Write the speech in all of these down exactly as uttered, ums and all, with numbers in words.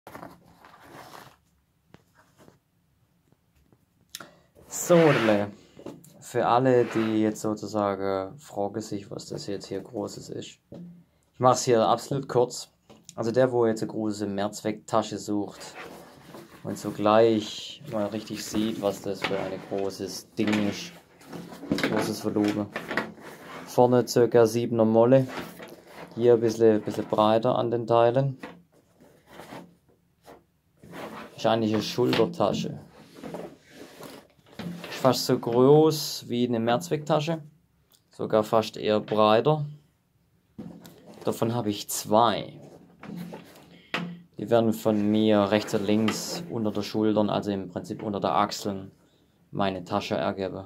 So, für alle, die jetzt sozusagen fragen sich, was das jetzt hier Großes ist. Ich mache es hier absolut kurz. Also der, wo jetzt eine große Mehrzwecktasche sucht und sogleich mal richtig sieht, was das für ein großes Ding ist. Großes Volumen. Vorne ca. siebener Molle. Hier ein bisschen, bisschen breiter an den Teilen. Ist eigentlich eine Schultertasche. Ist fast so groß wie eine Mehrzwecktasche. Sogar fast eher breiter. Davon habe ich zwei. Die werden von mir rechts und links unter der Schultern, also im Prinzip unter der Achseln, meine Tasche ergeben.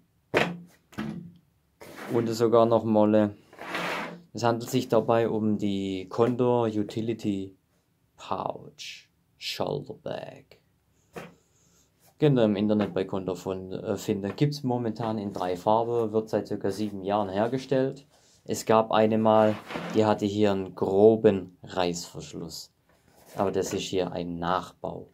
Und sogar noch Molle. Es handelt sich dabei um die Condor Utility Pouch Shoulder Bag. Könnt ihr im Internet bei Condor von, äh, finden. Gibt es momentan in drei Farben, wird seit ca. sieben Jahren hergestellt. Es gab eine mal, die hatte hier einen groben Reißverschluss. Aber das ist hier ein Nachbau.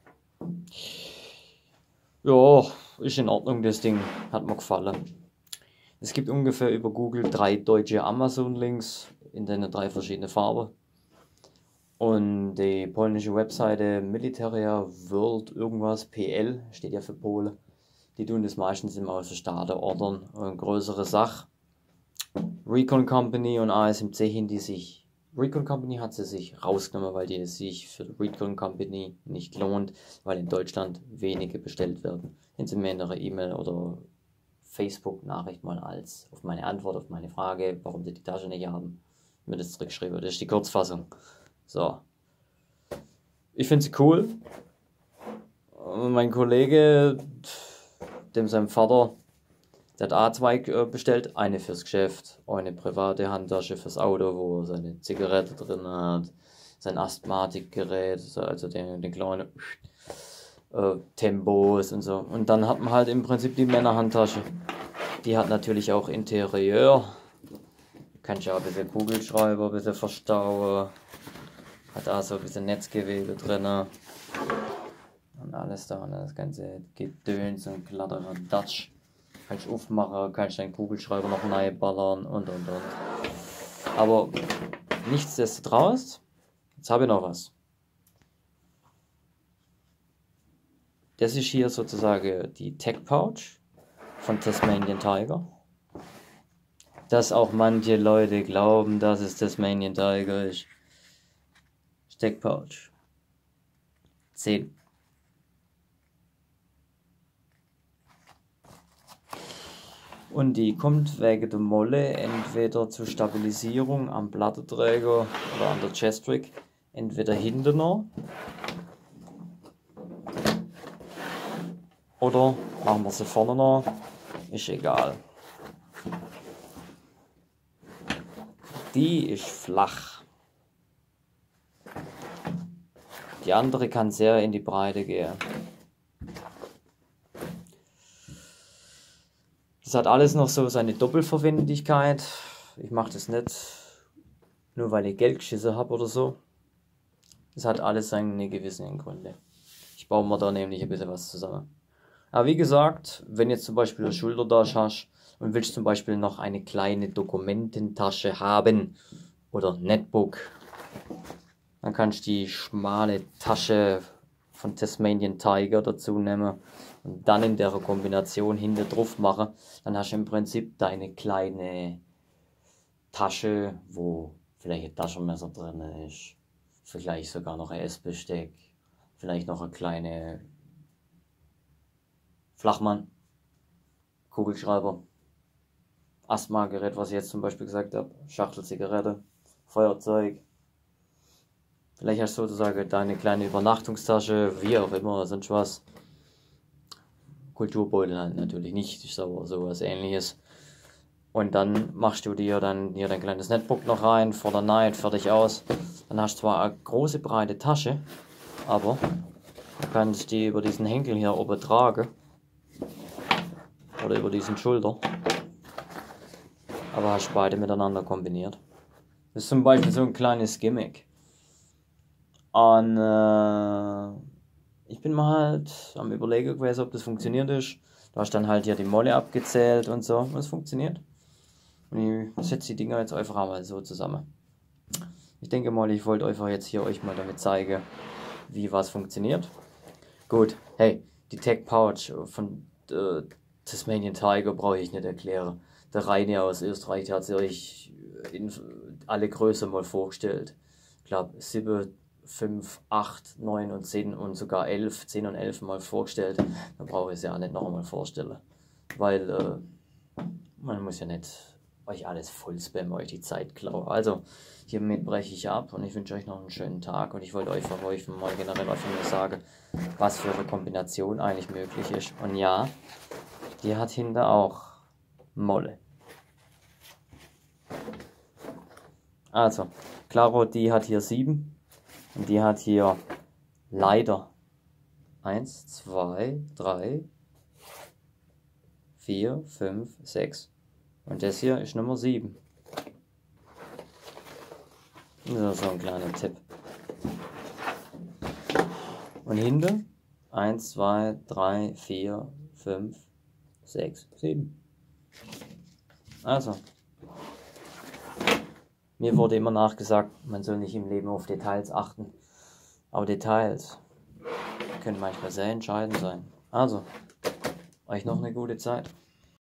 Ja, ist in Ordnung, das Ding. Hat mir gefallen. Es gibt ungefähr über Google drei deutsche Amazon-Links in den drei verschiedenen Farben. Und die polnische Webseite Militaria World irgendwas, P L, steht ja für Polen. Die tun das meistens immer aus den Staaten ordern. Eine größere Sache. Recon Company und A S M C hin, die sich... Recon Company hat sie sich rausgenommen, weil die es sich für Recon Company nicht lohnt, weil in Deutschland wenige bestellt werden. Wenn sie mir in einer E-Mail oder Facebook-Nachricht mal als auf meine Antwort auf meine Frage, warum sie die Tasche nicht haben, mir das zurückgeschrieben. Das ist die Kurzfassung. So. Ich finde sie cool. Und mein Kollege, dem sein Vater, der hat A zwei bestellt, eine fürs Geschäft, eine private Handtasche fürs Auto, wo er seine Zigarette drin hat, sein Asthmatikgerät, also den, den kleinen äh, Tempos und so. Und dann hat man halt im Prinzip die Männerhandtasche. Die hat natürlich auch Interieur. Kannst ja auch ein bisschen Kugelschreiber, ein bisschen verstauen. Hat auch so ein bisschen Netzgewebe drin. Und alles da, das ganze Gedöns und glatterer Datsch. Kannst du aufmachen, kannst deinen Kugelschreiber noch neu ballern und und und. Aber nichtsdestotrotz, jetzt habe ich noch was. Das ist hier sozusagen die Tech Pouch von Tasmanian Tiger. Dass auch manche Leute glauben, dass es Tasmanian Tiger ist. Tech Pouch. zehn. Und die kommt wegen der Molle entweder zur Stabilisierung am Plattenträger oder an der Chestrig, entweder hinten noch oder machen wir sie vorne noch, ist egal. Die ist flach. Die andere kann sehr in die Breite gehen. Das hat alles noch so seine Doppelverwendigkeit. Ich mache das nicht nur, weil ich Geld geschissen habe oder so. Das hat alles seine gewissen Gründe. Ich baue mir da nämlich ein bisschen was zusammen. Aber wie gesagt, wenn jetzt zum Beispiel eine Schultertasche hast und willst zum Beispiel noch eine kleine Dokumententasche haben oder Netbook, dann kannst du die schmale Tasche von Tasmanian Tiger dazu nehmen und dann in der Kombination hinter drauf machen. Dann hast du im Prinzip deine kleine Tasche, wo vielleicht ein Taschenmesser drin ist, vielleicht sogar noch ein Essbesteck, vielleicht noch eine kleine Flachmann, Kugelschreiber, Asthmagerät, was ich jetzt zum Beispiel gesagt habe, Schachtel Zigarette, Feuerzeug. Vielleicht hast du sozusagen deine kleine Übernachtungstasche, wie auch immer, sonst was. Kulturbeutel halt natürlich nicht, ist aber sowas ähnliches. Und dann machst du dir dann hier dein kleines Netbook noch rein, vor der Night, fertig aus. Dann hast du zwar eine große breite Tasche, aber du kannst die über diesen Henkel hier oben tragen. Oder über diesen Schulter. Aber hast beide miteinander kombiniert. Das ist zum Beispiel so ein kleines Gimmick. Und äh, ich bin mal halt am Überlegen gewesen, ob das funktioniert ist. Da hast dann halt hier die Molle abgezählt und so. Und es funktioniert. Und ich setze die Dinger jetzt einfach einmal so zusammen. Ich denke mal, ich wollte einfach jetzt hier euch mal damit zeigen, wie was funktioniert. Gut, hey, die Tech Pouch von äh, Tasmanian Tiger brauche ich nicht erklären. Der Rainer aus Österreich hat sie euch in alle Größe mal vorgestellt. Ich glaube sieben, fünf, acht, neun und zehn und sogar elf, zehn und elf mal vorgestellt. Da brauche ich es ja auch nicht noch einmal vorstellen. Weil äh, man muss ja nicht euch alles voll spammen, euch die Zeit klauen. Also, hiermit breche ich ab und ich wünsche euch noch einen schönen Tag. Und ich wollte euch von euch mal generell einfach nur sagen, was für eine Kombination eigentlich möglich ist. Und ja, die hat hinter auch Molle. Also, Claro, die hat hier sieben und die hat hier leider eins, zwei, drei, vier, fünf, sechs. Und das hier ist Nummer sieben. Das ist so ein kleiner Tipp. Und hinten eins, zwei, drei, vier, fünf, sechs, sieben. Also, mir wurde immer nachgesagt, man soll nicht im Leben auf Details achten. Aber Details können manchmal sehr entscheidend sein. Also, euch noch eine gute Zeit.